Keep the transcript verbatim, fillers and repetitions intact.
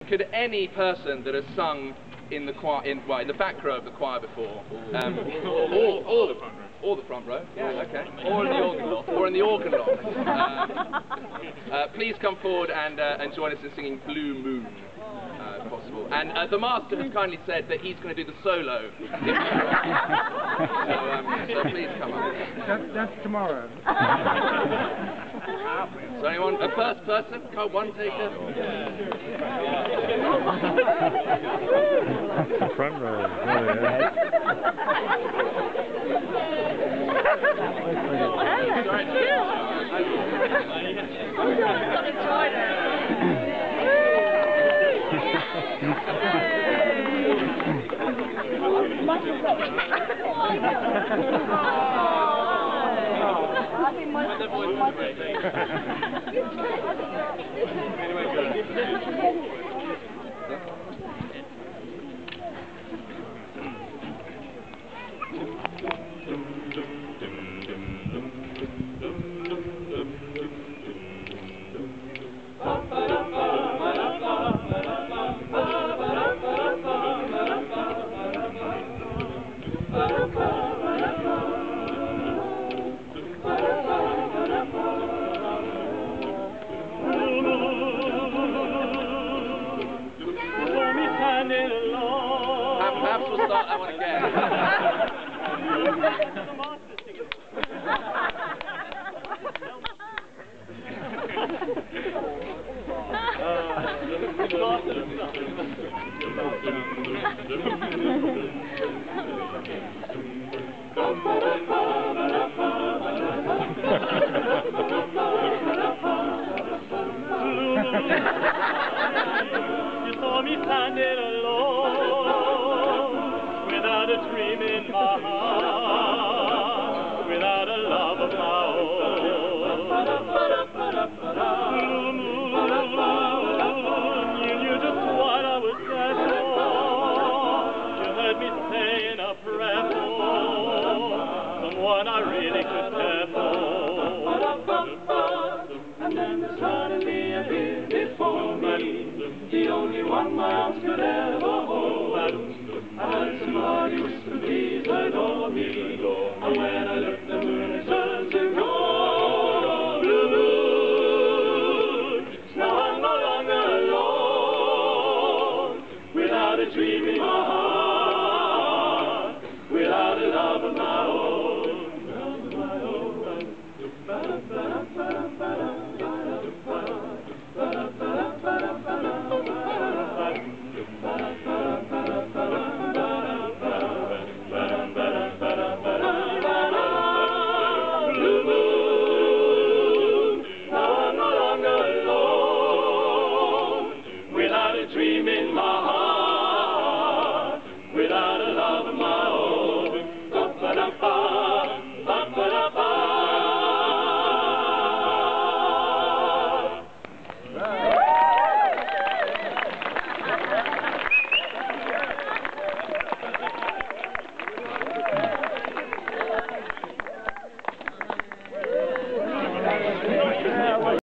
Could any person that has sung in the choir, in, well, in the back row of the choir before, um, or, or, or the front row, or the front row, yeah, okay, or in the organ loft, or in the organ loft, uh, uh, please come forward and uh, and join us in singing Blue Moon, uh, if possible. And uh, the master has kindly said that he's going to do the solo. so, um, so please come up. That's, that's tomorrow. So anyone, a first person, come one taker. Front row. Oh, yeah. Perhaps we'll start that one again. You saw me standing alone, without a dream in my heart, without a love of my own. Blue moon, you knew just what I was there for. You heard me saying a prayer for someone I really could care for. And then suddenly appeared before me, the only one my arms could